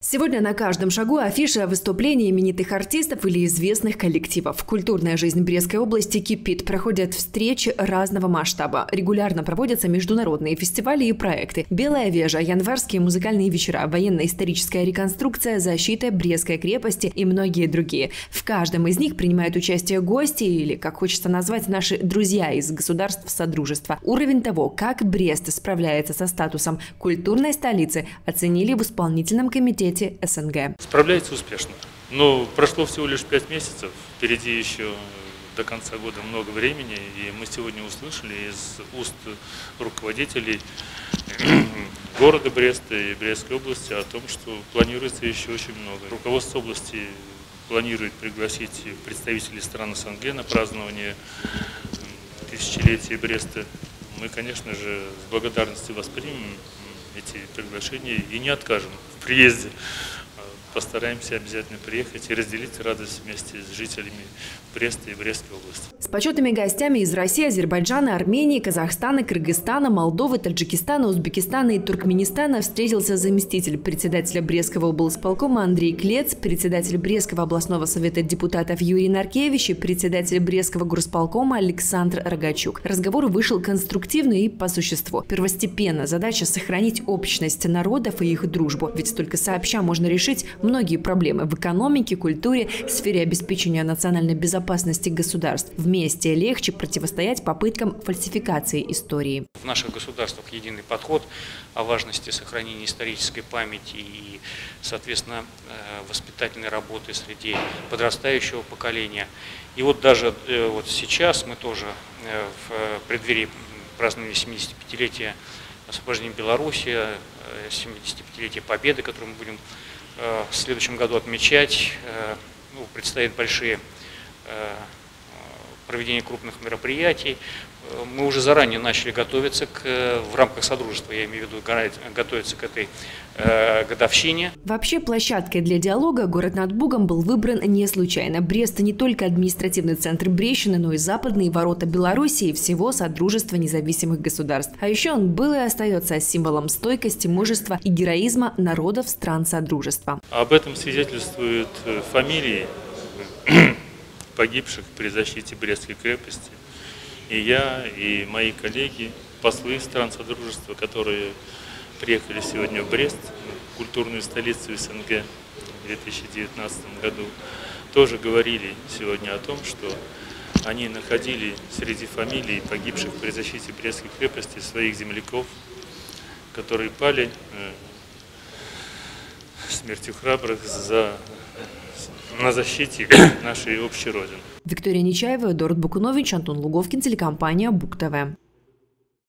Сегодня на каждом шагу афиша выступлений именитых артистов или известных коллективов. Культурная жизнь Брестской области кипит. Проходят встречи разного масштаба. Регулярно проводятся международные фестивали и проекты. «Белая вежа», январские музыкальные вечера, военно-историческая реконструкция, защита Брестской крепости и многие другие. В каждом из них принимают участие гости или, как хочется назвать, наши друзья из государств Содружества. Уровень того, как Брест справляется со статусом культурной столицы, оценили в исполнительном комитете СНГ. Справляется успешно. Но прошло всего лишь 5 месяцев. Впереди еще до конца года много времени. И мы сегодня услышали из уст руководителей города Бреста и Брестской области о том, что планируется еще очень много. Руководство области планирует пригласить представителей стран СНГ на празднование тысячелетия Бреста. Мы, конечно же, с благодарностью воспримем эти приглашения и не откажем в приезде. Постараемся обязательно приехать и разделить радость вместе с жителями Бреста и Брестской области. С почетными гостями из России, Азербайджана, Армении, Казахстана, Кыргызстана, Молдовы, Таджикистана, Узбекистана и Туркменистана встретился заместитель председателя Брестского облсполкома Андрей Клец, председатель Брестского областного совета депутатов Юрий Наркевич и председатель Брестского горсполкома Александр Рогачук. Разговор вышел конструктивный и по существу. Первостепенно задача сохранить общность народов и их дружбу, ведь только сообща можно решить многие проблемы в экономике, культуре, сфере обеспечения национальной безопасности государств. Вместе легче противостоять попыткам фальсификации истории. В наших государствах единый подход о важности сохранения исторической памяти и, соответственно, воспитательной работы среди подрастающего поколения. И вот даже вот сейчас мы тоже в преддверии празднования 75-летия освобождения Беларуси, 75-летия Победы, которую мы будем в следующем году отмечать, предстоят большие проведения крупных мероприятий. Мы уже заранее начали готовиться в рамках Содружества, я имею в виду, готовиться к этой годовщине. Вообще, площадкой для диалога город над Бугом был выбран не случайно. Брест не только административный центр Брещины, но и западные ворота Беларуси и всего Содружества независимых государств. А еще он был и остается символом стойкости, мужества и героизма народов стран Содружества. Об этом свидетельствуют фамилии погибших при защите Брестской крепости. И я, и мои коллеги, послы стран Содружества, которые приехали сегодня в Брест, культурную столицу СНГ в 2019 году, тоже говорили сегодня о том, что они находили среди фамилий погибших при защите Брестской крепости своих земляков, которые пали смертью храбрых на защите нашей общей Родины. Виктория Нечаева, Эдуард Букунович, Антон Луговкин, телекомпания Буг ТВ.